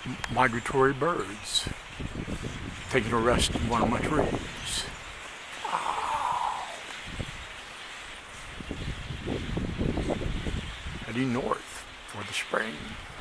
migratory birds taking a rest in one of my trees. Heading north for the spring.